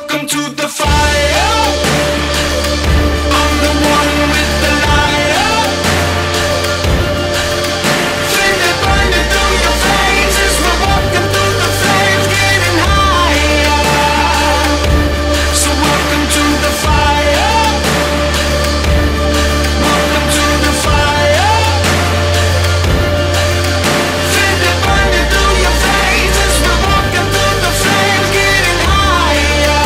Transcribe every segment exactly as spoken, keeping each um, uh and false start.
welcome to the fire. I'm the one with the lighter. Feel it burning through your veins as we're walking through the flames, getting higher. So welcome to the fire. Welcome to the fire. Feel it burning through your veins as we're walking through the flames, getting higher.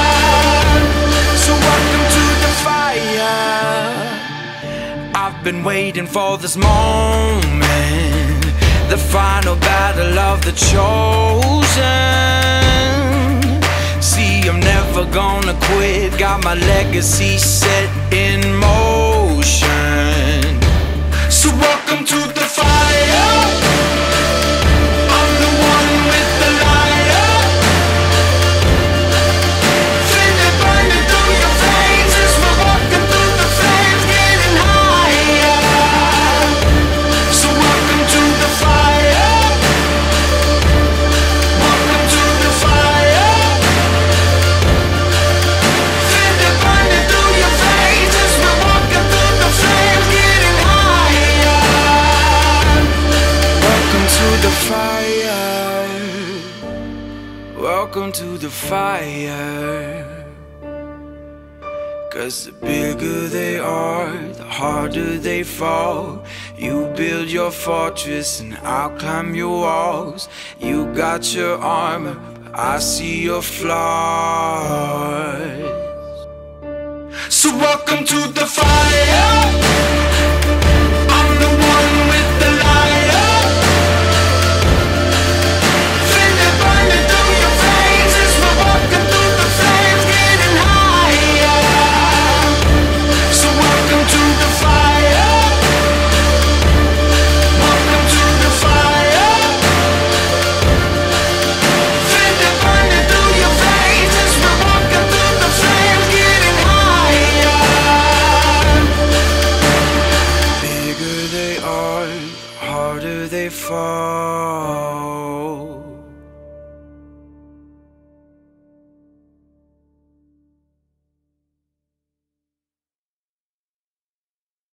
So welcome to the fire. I've been waiting for this moment, the final battle of the chosen. See, I'm never gonna quit, got my legacy set in motion. So welcome to the fire. I'm the one with the lighter. Feel it burning through your veins as we're walking through the flames, getting higher. So welcome to the fire. Welcome to the fire. Feel it burning through your veins as we're walking through the flames, getting higher. Welcome to the fire. Welcome to the fire. 'Cause the bigger they are, the harder they fall. You build your fortress and I'll climb your walls. You got your armor, but I see your flaws. So welcome to the fire. I'm the one with the lighter. Feel it burning through your veins as we're walking through the flames, getting higher. So welcome to the fire. Welcome to the fire. Feel it burning through your veins as we're walking through the flames, getting higher. Bigger they are, the harder they fall.